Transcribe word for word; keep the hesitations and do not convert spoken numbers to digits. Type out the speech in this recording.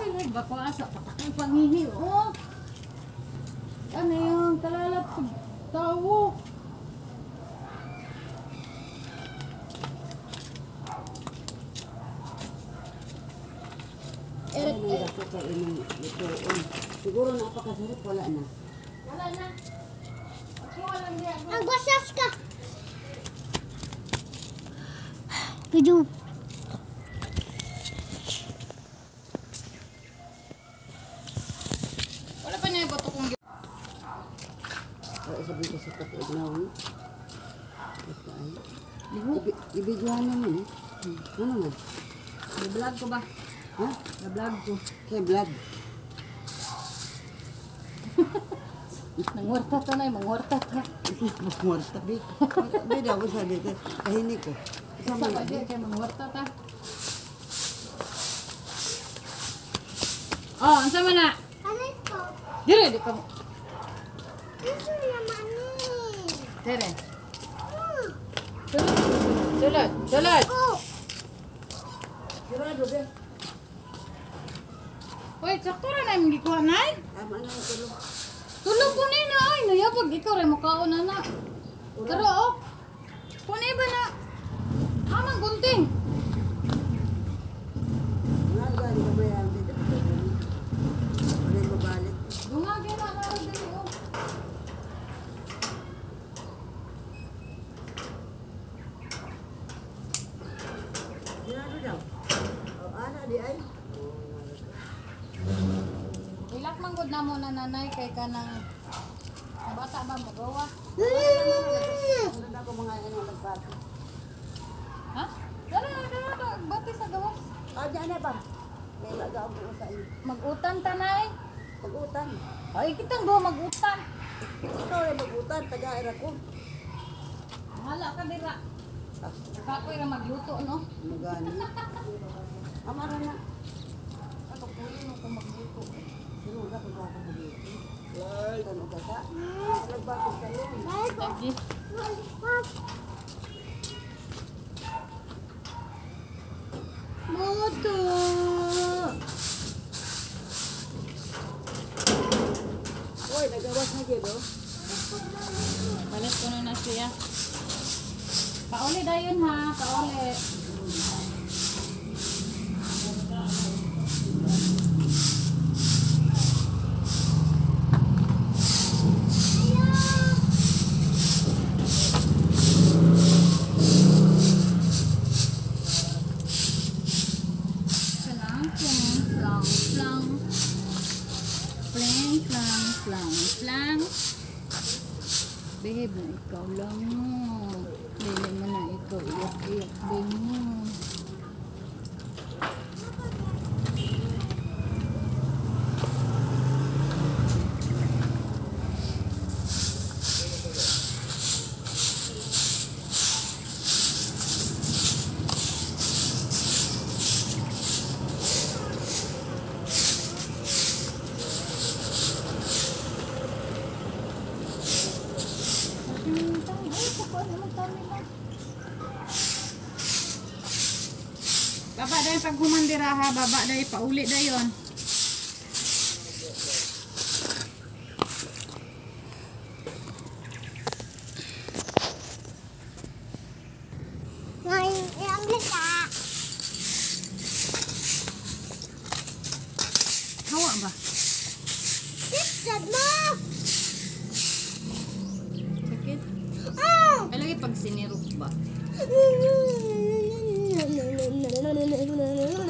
Ay, bako asa, patakay pangihi, oh. Ano yung kalalap sa tawo? Eh, eh. Siguro napakasarap, wala na. Wala na. Ang basas ka! Video. Wala pa niya bato kong Ay, sabi ko sa kapit na ako. Ibidyohan naman eh. Ano nga? I-vlog ko ba? Ha? I-vlog ko. Kaya vlog. Nangwarta ta na, mangwarta ta. Mangwarta. Bida ako sa dito. Kahinig ko. Isa pa di, kaya mangwarta ta. Oh, ang sama na. Ano ito? Dire, di ka mo. Ito naman eh. Dire. Hmm. Sulod, sulod. Oh. Sigurado, be. Wait, sakto na na yung gikuha na eh. Tama na yung tulog. Tulog ko na na ay, nayabag ikaw rin mukhaon na na. Pero oh, kunay ba na? Amang gunting. Nga, gani ka ba yan? Wala yung mabalik. Gumagi na na rin dali oh. Sigurado daw. O, ana, di ay. Ilak man gud na mo na nanay kay kanang bata ba magawa? Ano na ako mga ano nagbato? Ha? Dala na dala bati sa gawas. Ah, diyan na ba? May lagaw mo sa iyo. Mag-utan tanay. Pag-utan. Ay kitang go mag-utan. Ikaw ay mag-utan, taga-ira ko. Hala ka dira. Ah, Kapoy ra magluto no. magani. Amara na. Ako pulo no ko magluto. Sino ka kung baka mo dito? Lord, ano ka sa? Nagbato sa iyo. Lagi. Moto. Oy, nagawas na gid oh. Palit ko na na siya. Pauli dayon ha, pauli. Flang, flang, flang, flang, flang, flang, flang. Babe, na ikaw lang mo. Dili mo na ikaw iyak-iyak din mo. Baba dahil pag humandira ha, baba dahil pauli dayon. Ngayon, ilang lita. Hawa ba? Sisad mo! Sakit? Oh! Ay lagi pag sinirok ba?